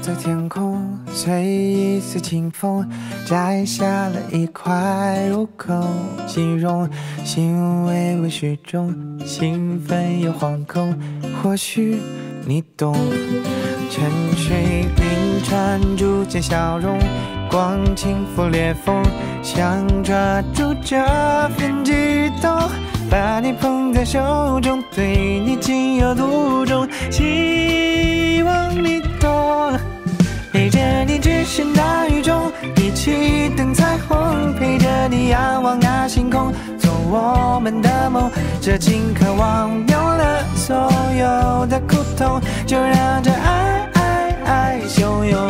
在天空，随一丝清风，摘下了一块入口。形容心微微虚中，兴奋又惶恐，或许你懂。沉睡冰川逐渐消融，光轻拂裂缝，想抓住这份悸动，把你捧在手中，对你情有独钟，希望你懂。陪着你置身大雨中，一起等彩虹，陪着你仰望那星空，做我们的梦。这情渴望有了所有的苦痛，就让这爱汹涌。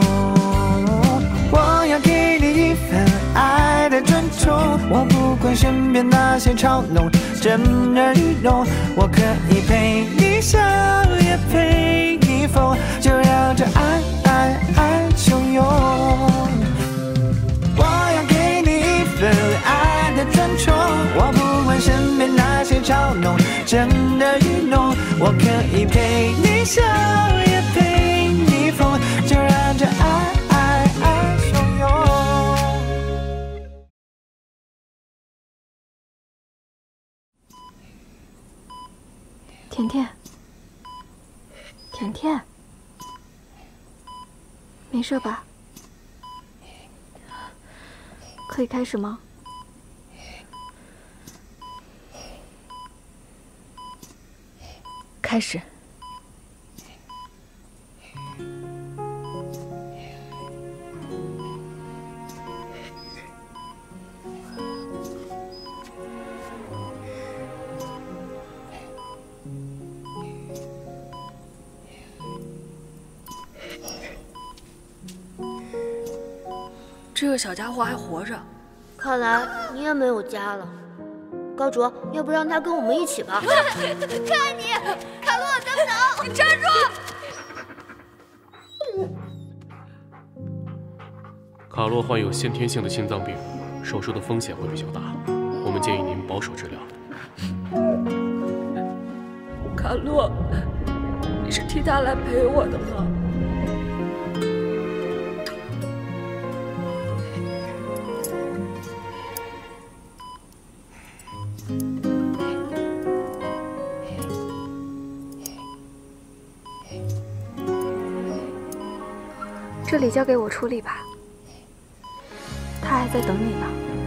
我要给你一份爱的尊重，我不管身边那些嘲弄，震耳欲聋。我可以陪你笑，也陪你疯，就让这爱汹涌。我要给你一份爱的尊重，我不管身边那些嘲弄，震耳欲聋。我可以陪你笑，也陪你疯，就让这爱汹涌。 甜甜，甜甜，没事吧？可以开始吗？ 开始。 这个小家伙还活着， 看来你也没有家了。高卓，要不让他跟我们一起吧？ 看你，卡洛，等等！你站住！ 卡洛患有先天性的心脏病，手术的风险会比较大，我们建议您保守治疗。 卡洛，你是替他来陪我的吗？ 这里交给我处理吧，他还在等你呢。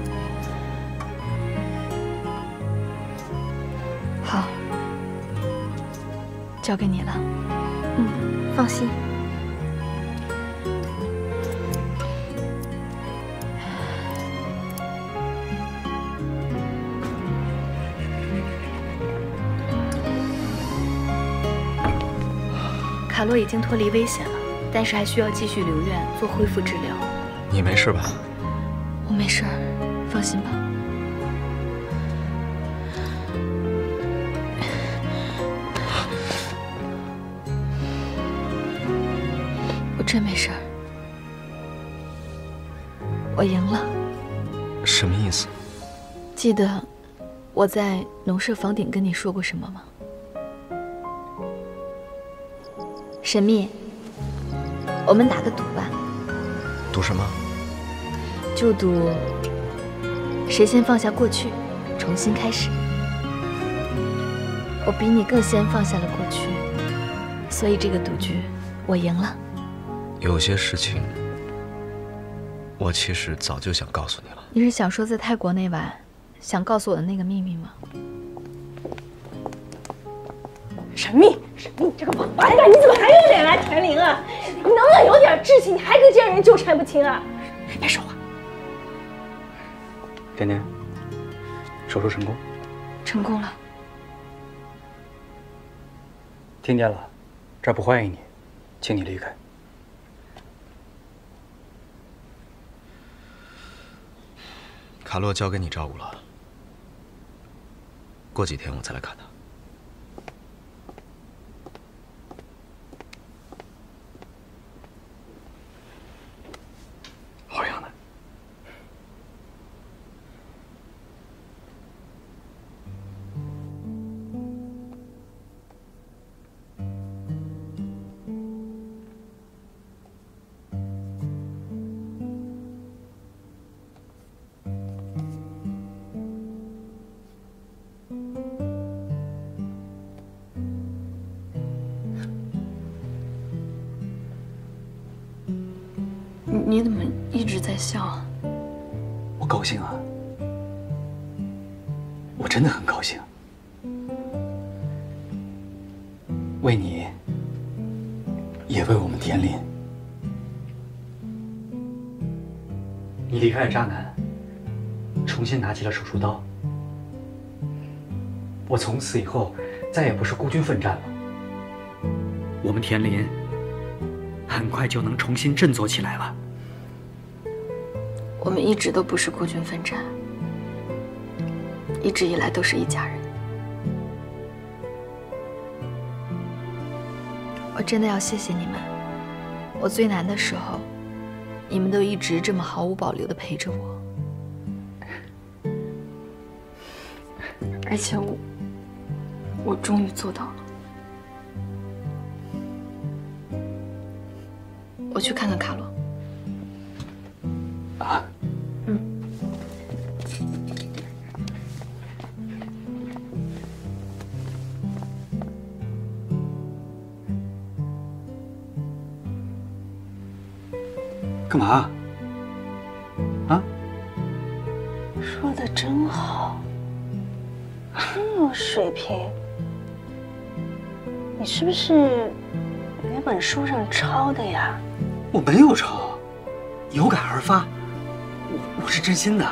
好，交给你了。 放心。 卡洛已经脱离危险了，但是还需要继续留院做恢复治疗。 你没事吧？ 我没事儿，放心吧。我真没事儿，我赢了。 什么意思？ 记得我在农舍房顶跟你说过什么吗？神秘，我们打个赌吧。 赌什么？ 就赌谁先放下过去，重新开始。我比你更先放下了过去，所以这个赌局我赢了。 有些事情，我其实早就想告诉你了。 你是想说在泰国那晚想告诉我的那个秘密吗？ 神秘，这个王八蛋，你怎么还有脸来填灵啊？你能不能有点志气？你还跟这些人纠缠不清啊？别说话。 甜甜，手术成功。 成功了。 听见了，这儿不欢迎你，请你离开。 卡洛交给你照顾了，过几天我再来看他。 好样的！ 你怎么一直在笑啊？ 我高兴啊，我真的很高兴，为你，也为我们田林。你离开了渣男，重新拿起了手术刀。我从此以后再也不是孤军奋战了。我们田林很快就能重新振作起来了。 我们一直都不是孤军奋战，一直以来都是一家人。我真的要谢谢你们，我最难的时候，你们都一直这么毫无保留地陪着我，而且我终于做到了。我去看看卡罗。 啊。干嘛？啊？ 说的真好，真有水平。你是不是哪本书上抄的呀？ 我没有抄，有感而发，我是真心的。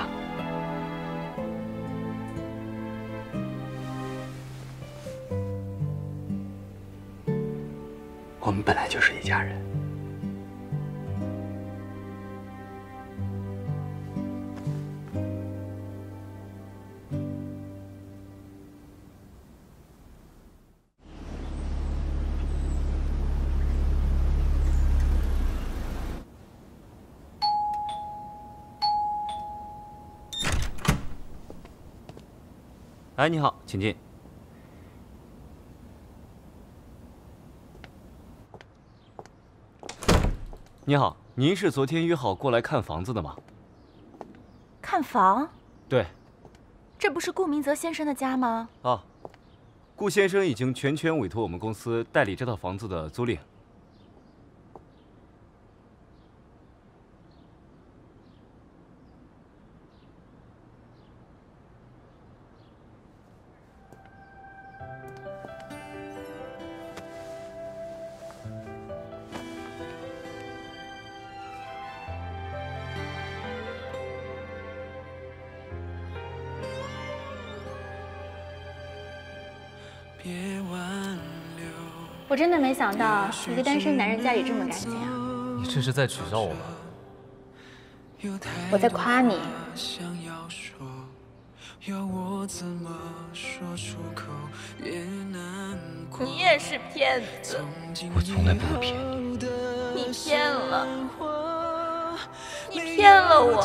我们本来就是一家人。 哎，你好，请进。你好，您是昨天约好过来看房子的吗？ 看房？ 对。 这不是顾明泽先生的家吗？ 啊，顾先生已经全权委托我们公司代理这套房子的租赁。 我真的没想到一个单身男人家里这么干净啊！ 你这是在取笑我吗？ 我在夸你。你也是骗子！ 我从来不会骗你。 你骗了，你骗了我。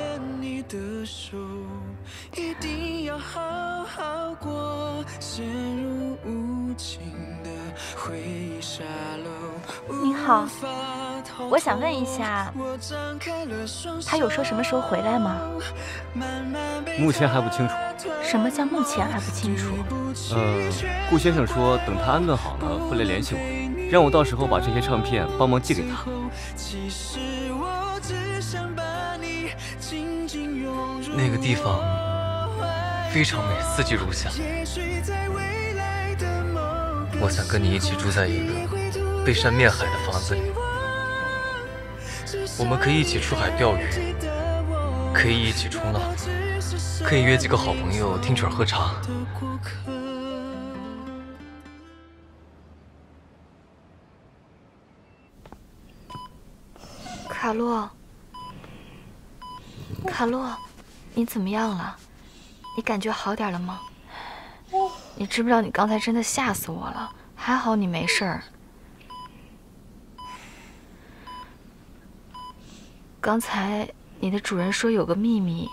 一定要好好过，陷入无尽的回忆沙漏。你好，我想问一下，他有说什么时候回来吗？ 目前还不清楚。 什么叫目前还不清楚？ 顾先生说等他安顿好了会来联系我，让我到时候把这些唱片帮忙寄给他。 那个地方非常美，四季如夏。我想跟你一起住在一个背山面海的房子里，我们可以一起出海钓鱼，可以一起冲浪，可以约几个好朋友听曲儿喝茶。 卡洛，卡洛，你怎么样了？你感觉好点了吗？你知不知道你刚才真的吓死我了？还好你没事儿。刚才你的主人说有个秘密，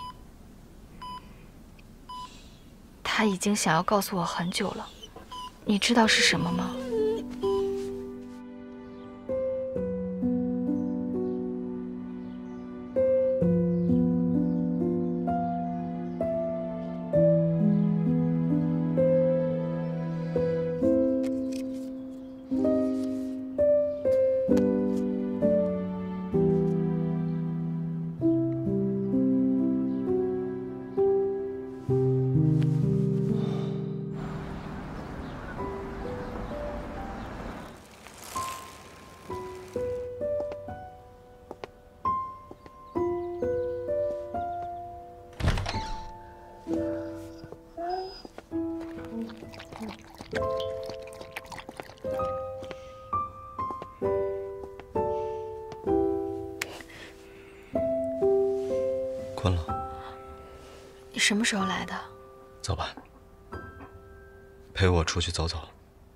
他已经想要告诉我很久了。你知道是什么吗？ 你什么时候来的？ 走吧，陪我出去走走。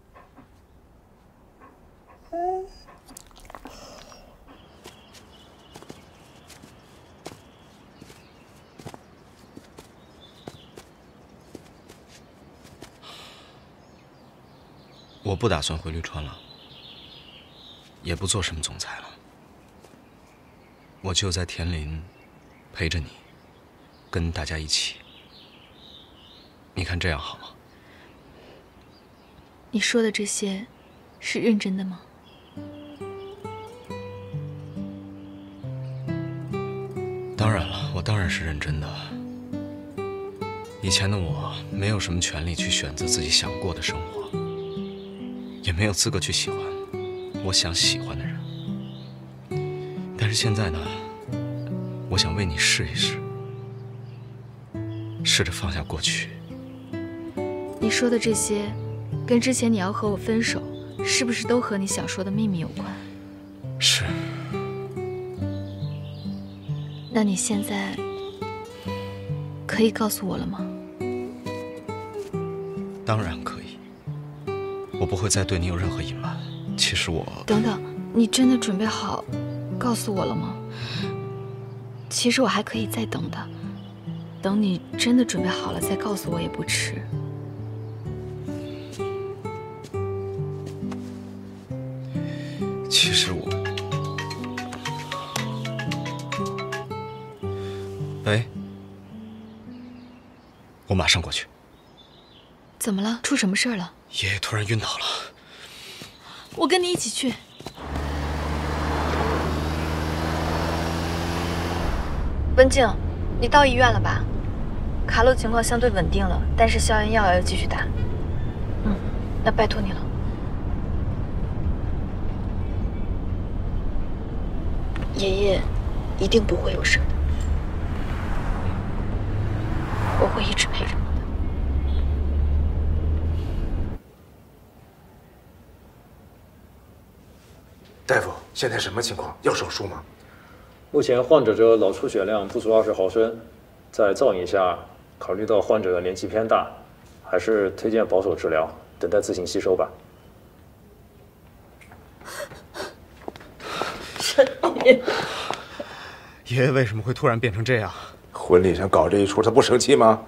我不打算回绿川了，也不做什么总裁了，我就在田林陪着你，跟大家一起。你看这样好吗？ 你说的这些是认真的吗？ 当然了，我当然是认真的。以前的我没有什么权利去选择自己想过的生活，也没有资格去喜欢我想喜欢的人。但是现在呢，我想为你试一试，试着放下过去。 你说的这些，跟之前你要和我分手，是不是都和你想说的秘密有关？ 是。 那你现在可以告诉我了吗？ 当然可以，我不会再对你有任何隐瞒。其实我…… 等等，你真的准备好告诉我了吗？其实我还可以再等的，等你真的准备好了再告诉我也不迟。 其实我……喂，我马上过去。 怎么了？出什么事了？ 爷爷突然晕倒了。 我跟你一起去。温静，你到医院了吧？卡洛情况相对稳定了，但是消炎药要继续打。那拜托你了。爷爷一定不会有事的，我会一直陪着你的。 大夫，现在什么情况？要手术吗？ 目前患者的脑出血量不足20毫升，在造影下，考虑到患者的年纪偏大，还是推荐保守治疗，等待自行吸收吧。 爷爷为什么会突然变成这样？ 婚礼上搞这一出，他不生气吗？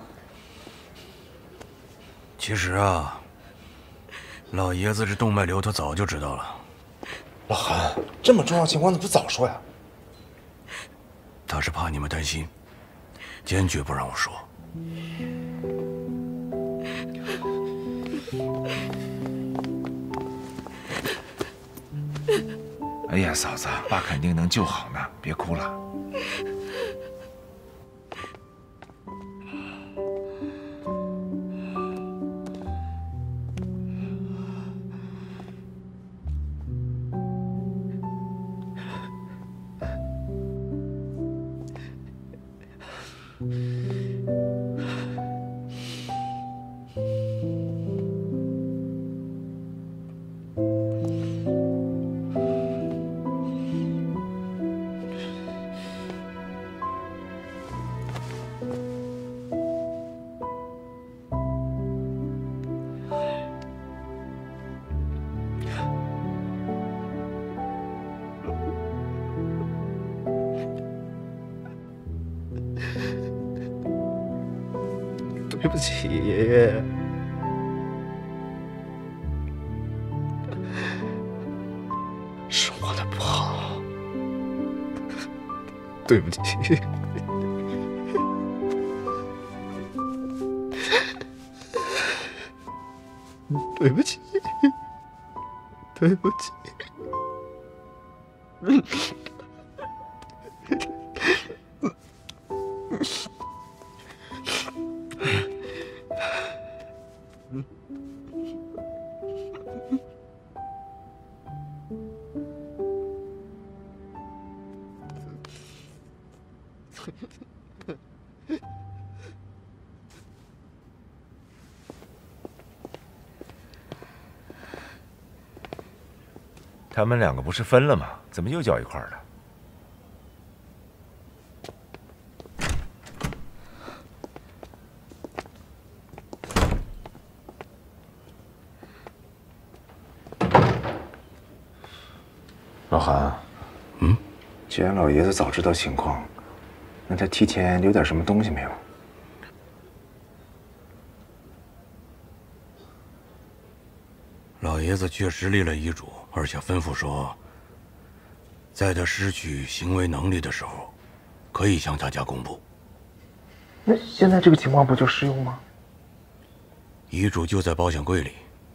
其实啊，老爷子这动脉瘤他早就知道了。 老韩，这么重要情况怎么不早说呀？ 他是怕你们担心，坚决不让我说。 哎呀，嫂子，爸肯定能救好呢，别哭了。 对不起，爷爷。是我的不好，对不起。对不起，对不起。 他们两个不是分了吗？怎么又叫一块儿了？ 老韩，既然老爷子早知道情况，那他提前留点什么东西没有？ 老爷子确实立了遗嘱，而且吩咐说，在他失去行为能力的时候，可以向大家公布。 那现在这个情况不就适用吗？ 遗嘱就在保险柜里。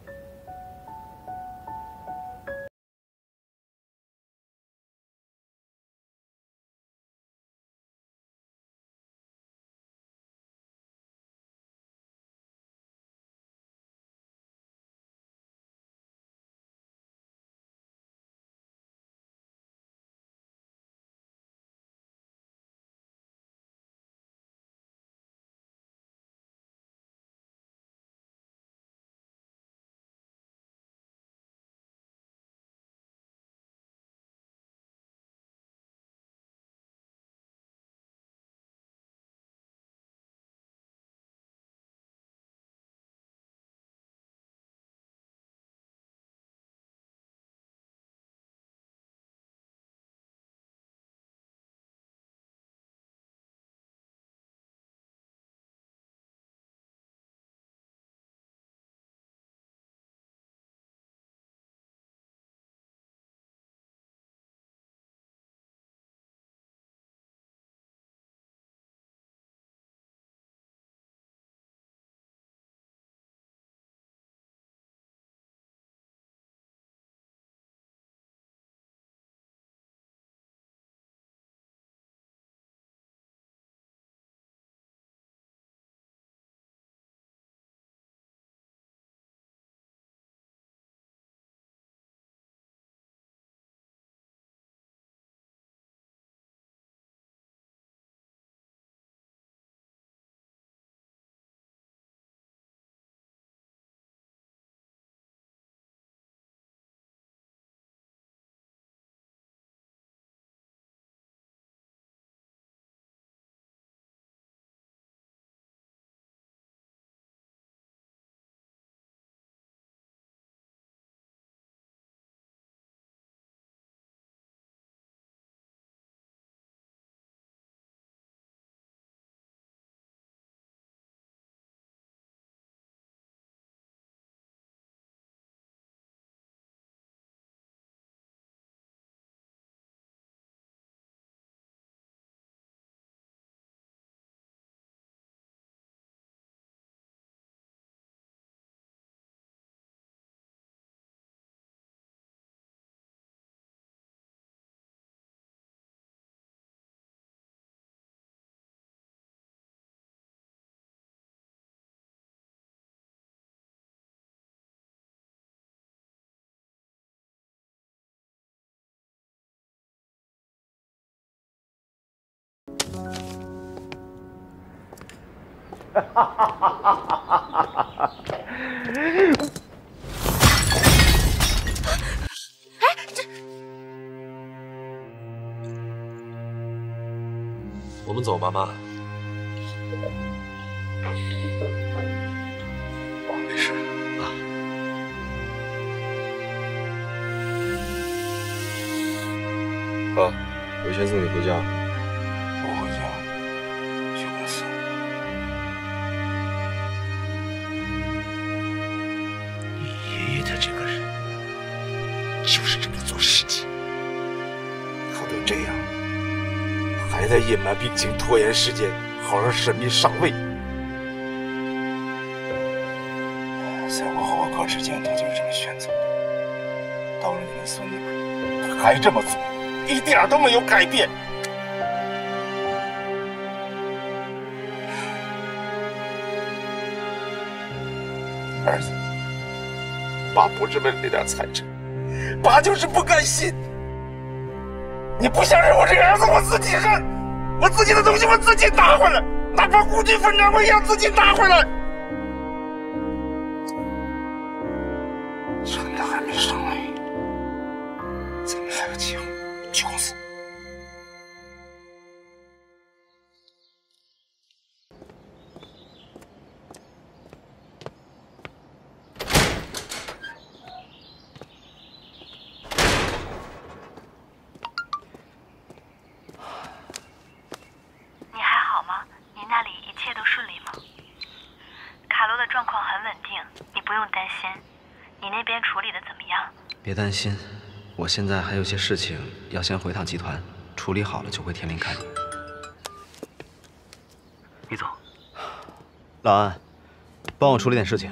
我们走吧，妈。 没事啊。 爸，我先送你回家。 不回家，去公司。 你爷爷他这个人，就是这么做事情。他都这样，还在隐瞒病情、拖延时间，好让沈密上位。在我和我哥之间，他就是这么选择的。到了你们孙女儿，他还这么做，一点都没有改变。儿子，爸不是为了那点财产，爸就是不甘心。你不相信我这个儿子，我自己认，我自己的东西我自己拿回来，哪怕孤军奋战，我也要自己拿回来。趁他还没上位，咱们还有机会去公司。 状况很稳定，你不用担心。你那边处理的怎么样？ 别担心，我现在还有些事情要先回趟集团，处理好了就回天林看你。 你走。 老安，帮我处理点事情。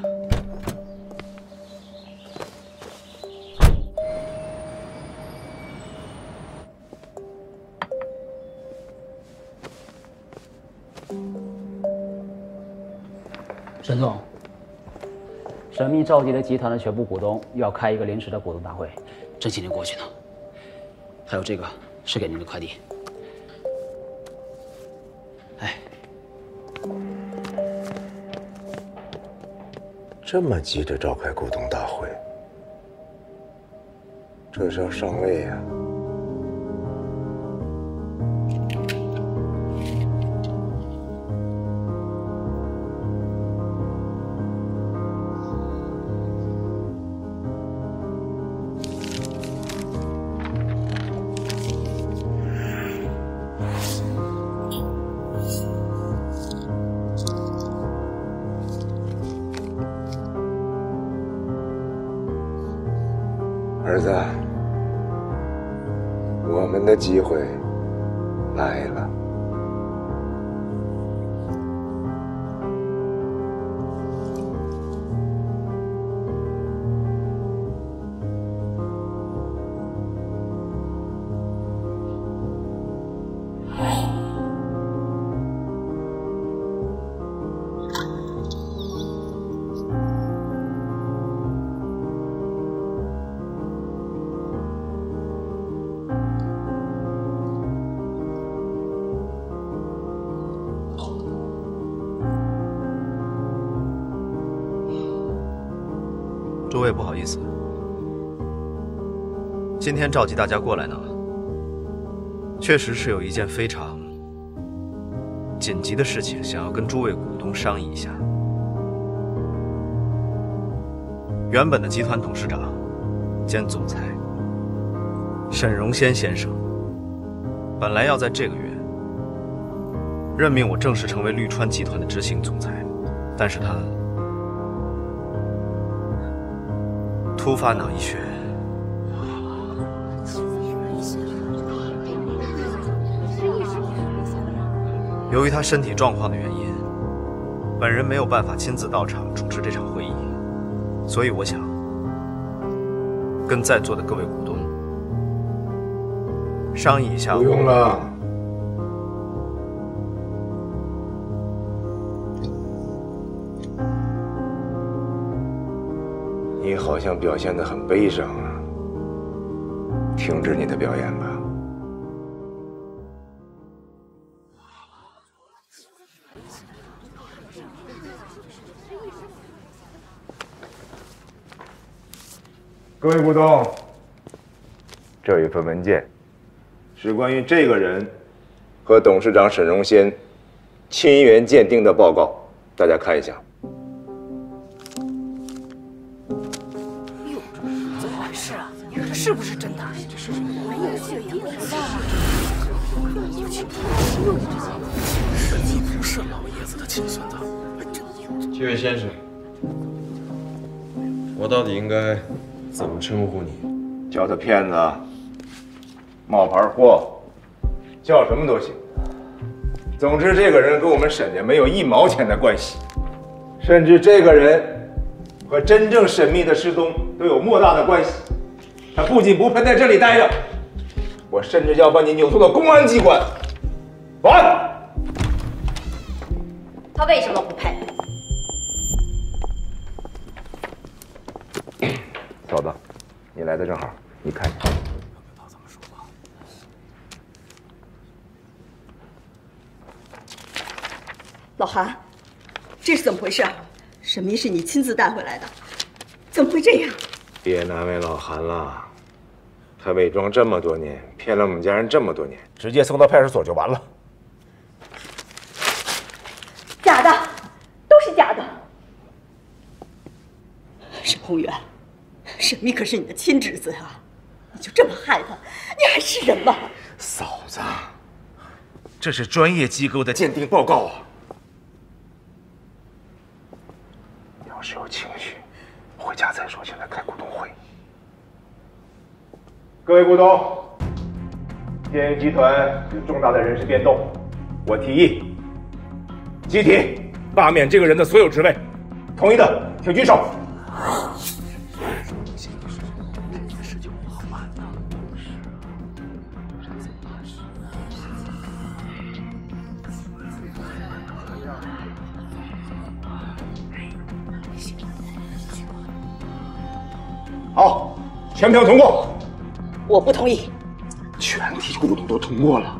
沈总，神秘召集了集团的全部股东，要开一个临时的股东大会，这几年过去呢。还有这个是给您的快递。哎， 这么急着召开股东大会，这是要上位呀？儿子，我们的机会来了。 诸位不好意思，今天召集大家过来呢，确实是有一件非常紧急的事情，想要跟诸位股东商议一下。原本的集团董事长兼总裁沈荣先先生，本来要在这个月任命我正式成为绿川集团的执行总裁，但是他突发脑溢血，由于他身体状况的原因，本人没有办法亲自到场主持这场会议，所以我想跟在座的各位股东商议一下。 不用了，你好像表现得很悲伤啊，停止你的表演吧。各位股东，这一份文件是关于这个人和董事长沈荣先亲缘鉴定的报告，大家看一下。 哟，怎么回事啊？你说这是不是真的？这是没有血缘关系啊！ 沈毅不是老爷子的亲孙子。 这位先生，我到底应该怎么称呼你？ 叫他骗子、冒牌货，叫什么都行。总之，这个人跟我们沈家没有1毛钱的关系，甚至这个人和真正神秘的失踪都有莫大的关系。他不仅不配在这里待着，我甚至要把你扭送到公安机关。完。 他为什么不配？ 嫂子，你来的正好，你看一下。 老韩，这是怎么回事？沈明是你亲自带回来的，怎么会这样？ 别难为老韩了，他伪装这么多年，骗了我们家人这么多年，直接送到派出所就完了。 假的，都是假的。沈宏远，沈明可是你的亲侄子啊，你就这么害他，你还是人吗？ 嫂子，这是专业机构的鉴定报告啊。 是有情绪，回家再说。现在开股东会。各位股东，天翼集团有重大的人事变动，我提议集体罢免这个人的所有职位。同意的，请举手。好，全票通过。 我不同意。 全体股东都通过了。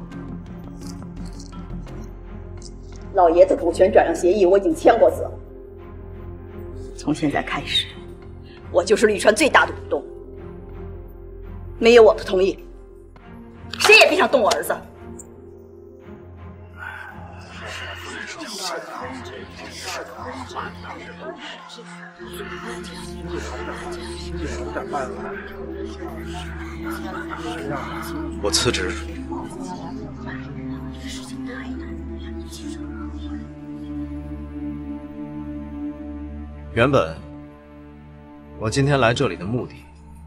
老爷子股权转让协议我已经签过字，从现在开始，我就是绿川最大的股东。没有我的同意，谁也别想动我儿子。 我辞职。原本我今天来这里的目的，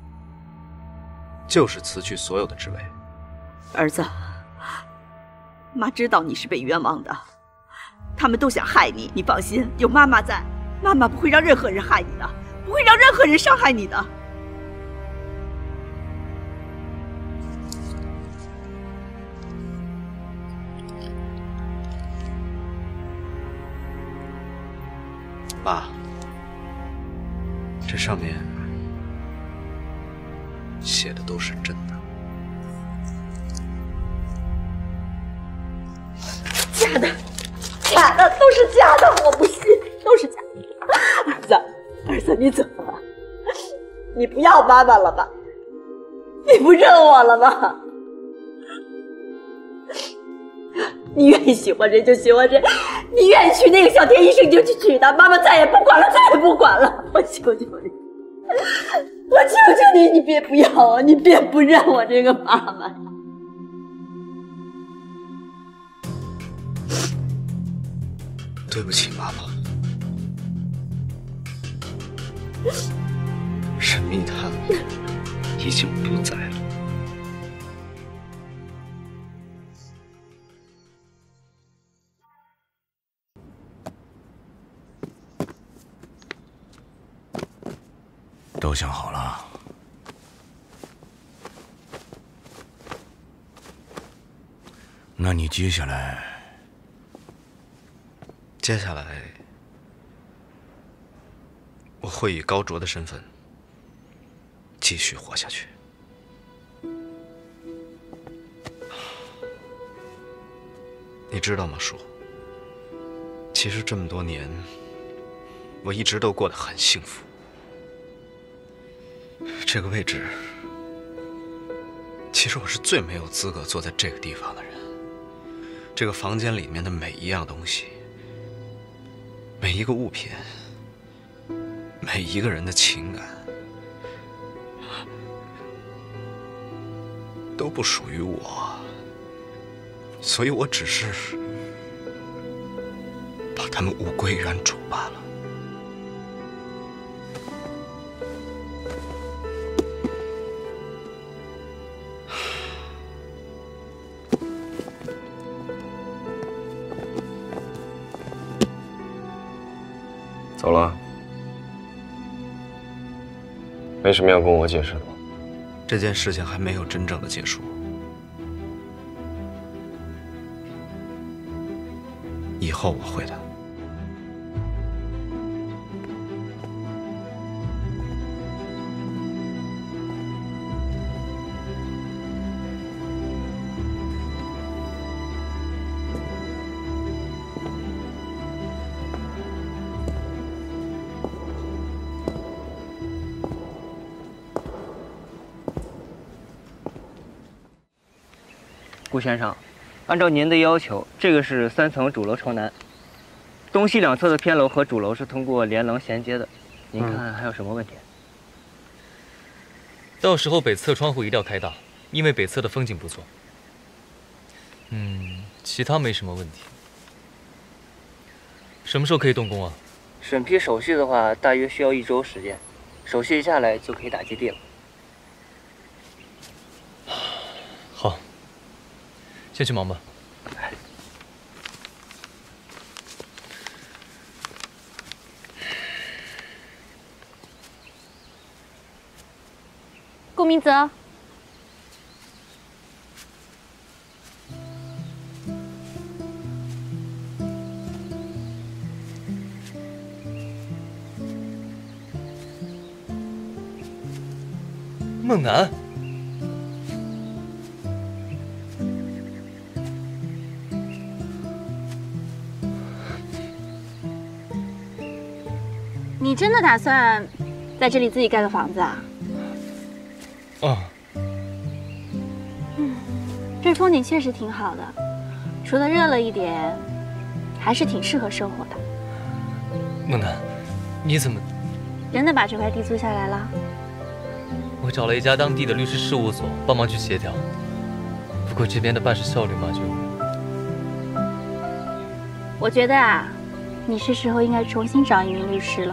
就是辞去所有的职位。 儿子，妈知道你是被冤枉的，他们都想害你，你放心，有妈妈在，妈妈不会让任何人害你的，不会让任何人伤害你的。 妈，这上面写的都是真的。 假的，假的，都是假的，我不信，都是假的。儿子，你怎么了？你不要妈妈了吧？你不认我了吗？你愿意喜欢谁就喜欢谁，你愿意娶那个小田医生就去娶她，妈妈再也不管了，再也不管了。我求求你，我求求你，你别不要我，你别不认我这个妈妈。 对不起，妈妈。沈密他已经不在了。 都想好了。那你接下来？ 接下来，我会以高卓的身份继续活下去。你知道吗，叔？其实这么多年，我一直都过得很幸福。这个位置，其实我是最没有资格坐在这个地方的人。这个房间里面的每一样东西，每一个物品，每一个人的情感，都不属于我，所以我只是把他们物归原主罢了。 走了？没什么要跟我解释的吗？ 这件事情还没有真正的结束，以后我会的。 顾先生，按照您的要求，这个是3层主楼朝南，东西两侧的偏楼和主楼是通过连廊衔接的。您看还有什么问题？ 到时候北侧窗户一定要开大，因为北侧的风景不错。其他没什么问题。什么时候可以动工啊？ 审批手续的话，大约需要1周时间，手续一下来就可以打基地了。 好，先去忙吧。 顾明泽， 孟楠， 你真的打算在这里自己盖个房子啊？ 哦， 这风景确实挺好的，除了热了一点，还是挺适合生活的。 孟楠，你怎么真的把这块地租下来了？ 我找了一家当地的律师事务所帮忙去协调，不过这边的办事效率嘛，就…… 我觉得啊，你是时候应该重新找一名律师了。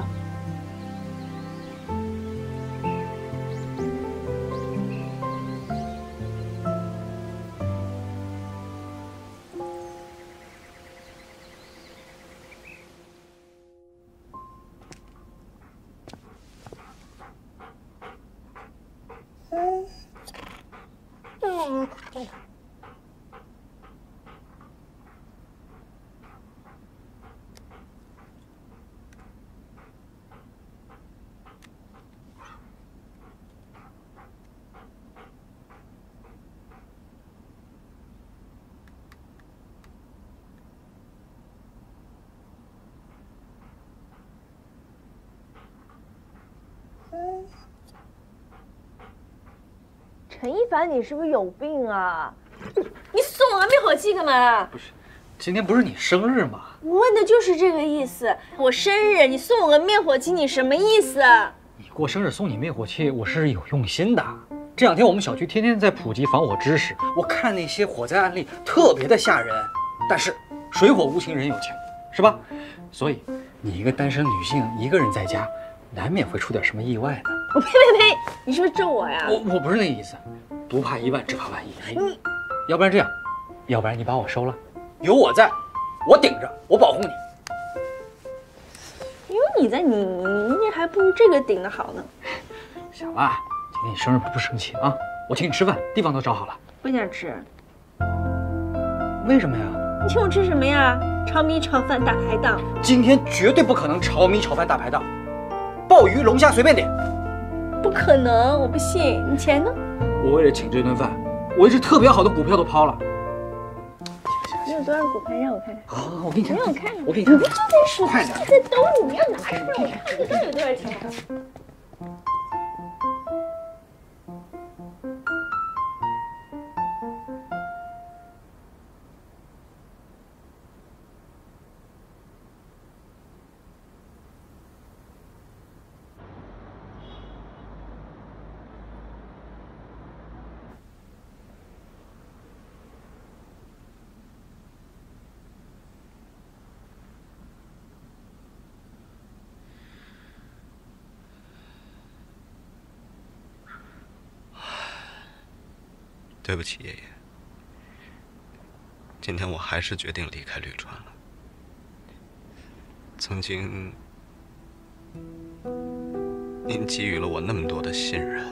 陈一凡，你是不是有病啊？你送我个灭火器干嘛？ 不是，今天不是你生日吗？ 我问的就是这个意思。我生日，你送我个灭火器，你什么意思？ 你过生日送你灭火器，我是有用心的。这2天我们小区天天在普及防火知识，我看那些火灾案例特别的吓人。但是水火无情人有情，是吧？所以你一个单身女性，一个人在家，难免会出点什么意外的。 我呸！你是不是咒我呀？ 我不是那个意思，不怕一万，只怕万一。你，要不然这样，要不然你把我收了，有我在，我顶着，我保护你。 有你在，你还不如这个顶的好呢。 小万，今天你生日不生气啊？我请你吃饭，地方都找好了。 不想吃。 为什么呀？ 你请我吃什么呀？炒米、炒饭、大排档。 今天绝对不可能炒米、炒饭、大排档，鲍鱼、龙虾随便点。 不可能，我不信。你钱呢？ 我为了请这顿饭，我一只特别好的股票都抛了。 你有多少股票？让我看看。 好，我给你看。 让我看看。 我给你看。 你就在手快点， 在兜里，你要拿出来，我看看到底有多少钱。 对不起，爷爷。今天我还是决定离开绿川了。曾经，您给予了我那么多的信任，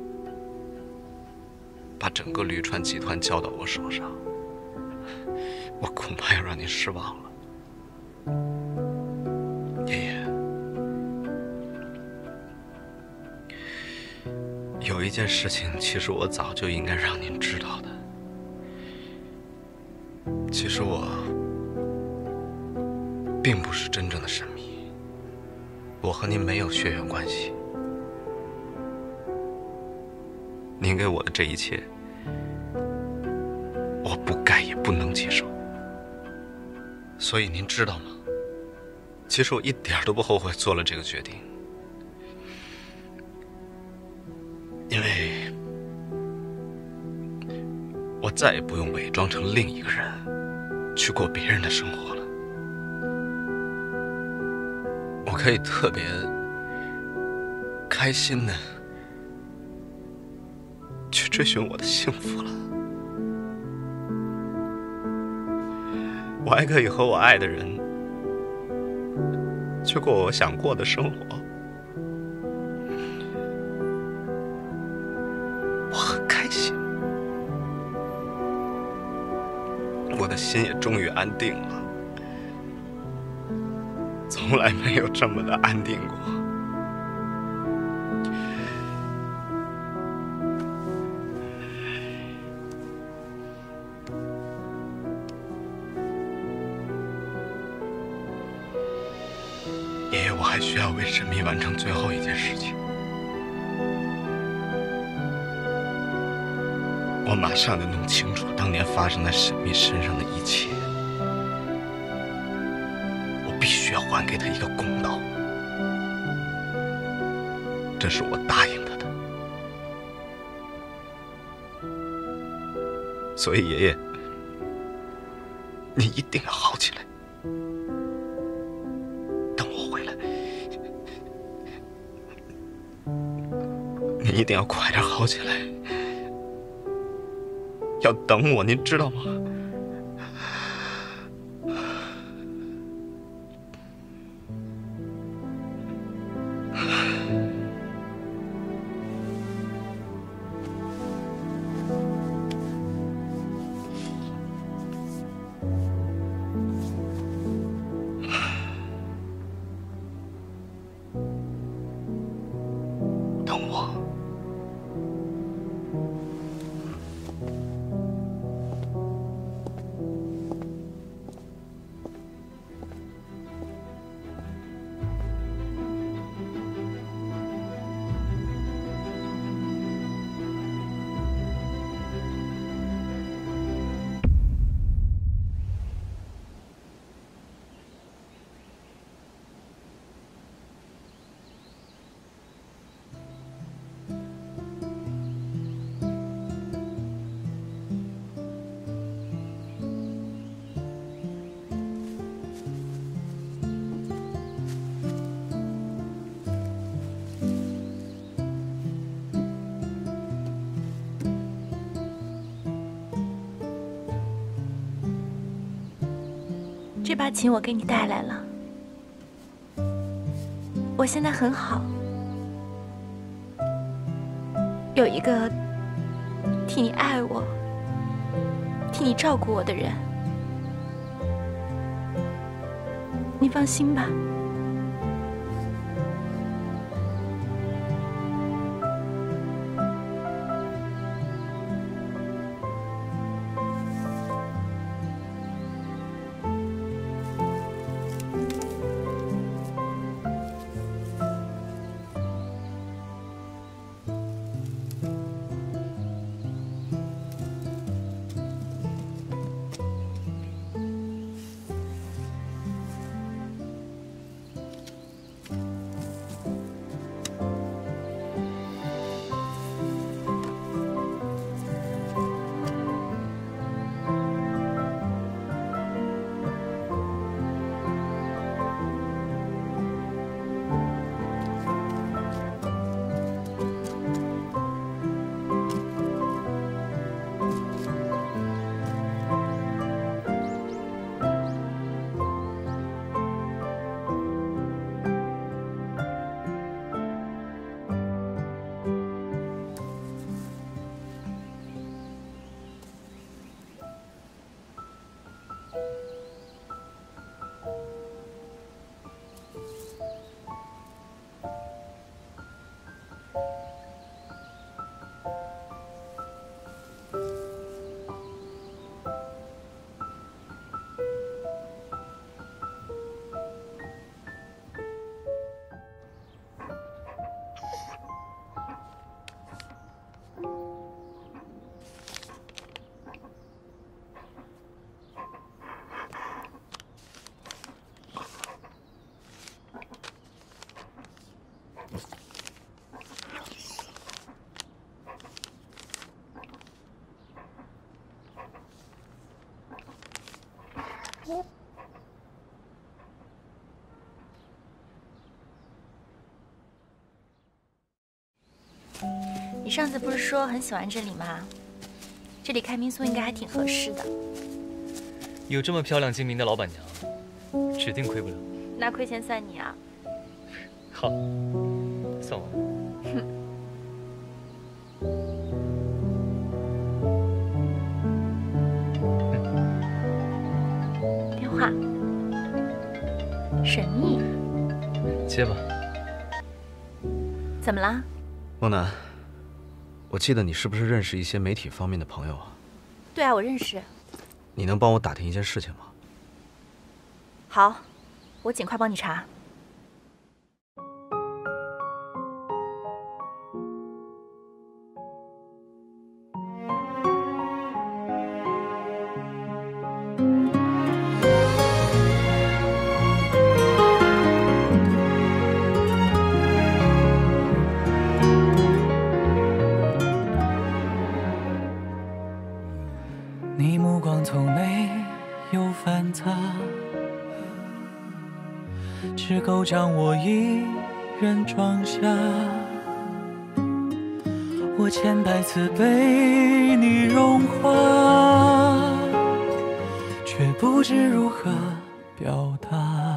把整个绿川集团交到我手上，我恐怕要让您失望了。爷爷，有一件事情，其实我早就应该让您知道的。其实我并不是真正的神秘，我和您没有血缘关系。您给我的这一切，我不该也不能接受。所以您知道吗？其实我一点都不后悔做了这个决定。因为我再也不用伪装成另一个人，去过别人的生活了。 我可以特别开心的去追寻我的幸福了。我还可以和我爱的人去过我想过的生活。我很开心，我的心也终于安定了。从来没有这么的安定过。爷爷，我还需要为神秘完成最后一件事情。我马上就弄清楚当年发生在神秘身上的一切。必须要还给他一个公道，这是我答应他的。所以，爷爷，你一定要好起来。等我回来，你一定要快点好起来。要等我，您知道吗？ 这把琴我给你带来了，我现在很好，有一个替你爱我、替你照顾我的人，你放心吧。 你上次不是说很喜欢这里吗？这里开民宿应该还挺合适的。 有这么漂亮精明的老板娘，指定亏不了。 那亏钱算你啊。 好，算我。 电话。神秘。 接吧。 怎么啦？ 梦楠，我记得你是不是认识一些媒体方面的朋友啊？ 对啊，我认识。 你能帮我打听一件事情吗？ 好，我尽快帮你查。 你目光从没有繁杂，只够将我一人装下。我千百次被你融化，却不知如何表达。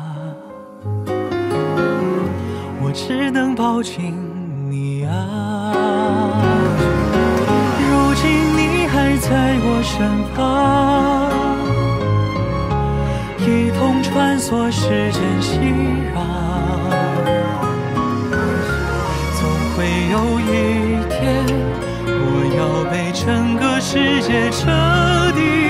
我只能抱紧你啊，如今你还在我身旁，一同穿梭时间熙攘。总会有一天，我要被整个世界彻底